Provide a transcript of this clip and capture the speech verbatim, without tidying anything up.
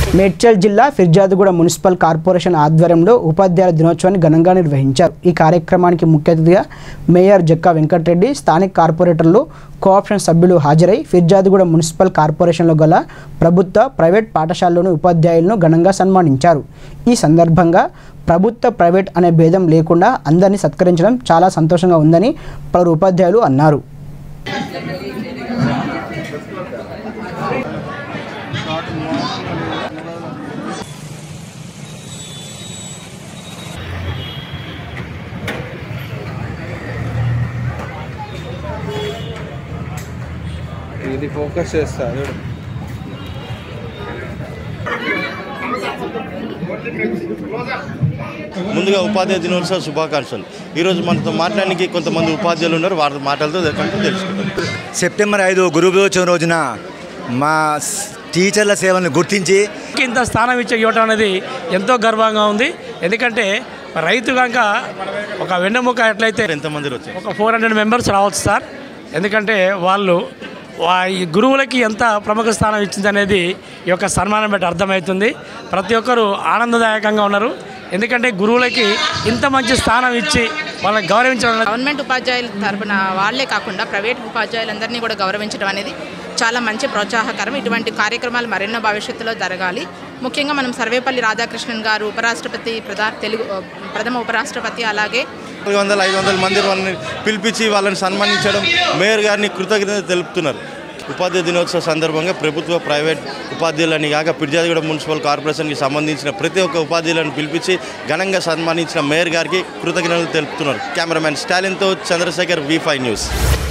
మేడ్చల్ జిల్లా ఫిర్యాదుగూడ municipal corporation ఆధ్వర్యంలో ఉపాధ్యాయుల దినోత్సవాన్ని ఘనంగా నిర్వహించారు। ఈ కార్యక్రమానికి ముఖ్య అతిథిగా మేయర్ జక్కా వెంకటరెడ్డి, స్థానిక కార్పొరేటర్లు, కోఆప్షన్ సభ్యులు హాజరై ఫిర్యాదుగూడ మున్సిపల్ కార్పొరేషన్లో గల ప్రభుత్వ, ప్రైవేట్ పాఠశాలలోని ఉపాధ్యాయులను ఘనంగా సన్మానించారు। ఈ సందర్భంగా ప్రభుత్వ, ప్రైవేట్ అనే భేదం లేకుండా అందరినీ సత్కరించడం చాలా సంతోషంగా ఉందని పలువురు ఉపాధ్యాయులు అన్నారు। ఇది ఫోకస్ చేస్తాడు। ముందుగా ఉపాధ్యాయ దినోత్సవ శుభాకాంక్షలు। ఈరోజు మనతో మాట్లాడడానికి కొంతమంది ఉపాధ్యాయులు ఉన్నారు, వారి మాటలతో తెలుసుకుంటాం। సెప్టెంబర్ ఐదు గురు దినోత్సవం రోజున మా టీచర్ల సేవలను గుర్తించి ఇంత స్థానం ఇచ్చే ఇవ్వటం అనేది ఎంతో గర్వంగా ఉంది। ఎందుకంటే రైతు కనుక ఒక వెన్నెముక ఎట్లయితే ఎంతమంది వచ్చారు, ఒక ఫోర్ హండ్రెడ్ మెంబర్స్ రావచ్చు సార్। ఎందుకంటే వాళ్ళు ఈ గురువులకి ఎంత ప్రముఖ స్థానం ఇచ్చింది అనేది ఈ యొక్క సన్మానం బట్టి అర్థమవుతుంది। ప్రతి ఒక్కరూ ఆనందదాయకంగా ఉన్నారు, ఎందుకంటే గురువులకి ఇంత మంచి స్థానం ఇచ్చి వాళ్ళని గౌరవించడం, గవర్నమెంట్ ఉపాధ్యాయుల తరపున వాళ్ళే కాకుండా ప్రైవేట్ ఉపాధ్యాయులందరినీ కూడా గౌరవించడం అనేది చాలా మంచి ప్రోత్సాహకరం। ఇటువంటి కార్యక్రమాలు మరెన్నో భవిష్యత్తులో జరగాలి। ముఖ్యంగా మనం సర్వేపల్లి రాధాకృష్ణన్ గారు ఉపరాష్ట్రపతి, ప్రధా తెలుగు ప్రథమ ఉపరాష్ట్రపతి, అలాగే నాలుగు వందల ఐదు వందల మంది వాళ్ళని పిలిపించి వాళ్ళని సన్మానించడం, మేయర్ గారిని కృతజ్ఞత తెలుపుతున్నారు। ఉపాధ్యాయ దినోత్సవ సందర్భంగా ప్రభుత్వ, ప్రైవేట్ ఉపాధ్యాయులని కాక ఫిర్యాదుగూడ మున్సిపల్ కార్పొరేషన్కి సంబంధించిన ప్రతి ఒక్క ఉపాధ్యాయులను పిలిపించి ఘనంగా సన్మానించిన మేయర్ గారికి కృతజ్ఞతలు తెలుపుతున్నారు। కెమెరామెన్ స్టాలిన్తో చంద్రశేఖర్, వి ఫైవ్ న్యూస్।